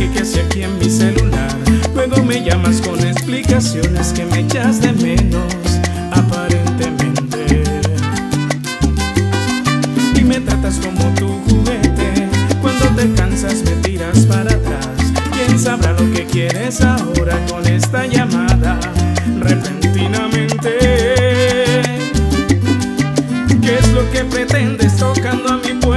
mensaje que hace aquí en mi celular. Luego me llamas con explicaciones que me echas de menos, aparentemente. Y me tratas como tu juguete. Cuando te cansas me tiras para atrás. ¿Quién sabrá lo que quieres ahora con esta llamada repentinamente? ¿Qué es lo que pretendes tocando a mi puerta?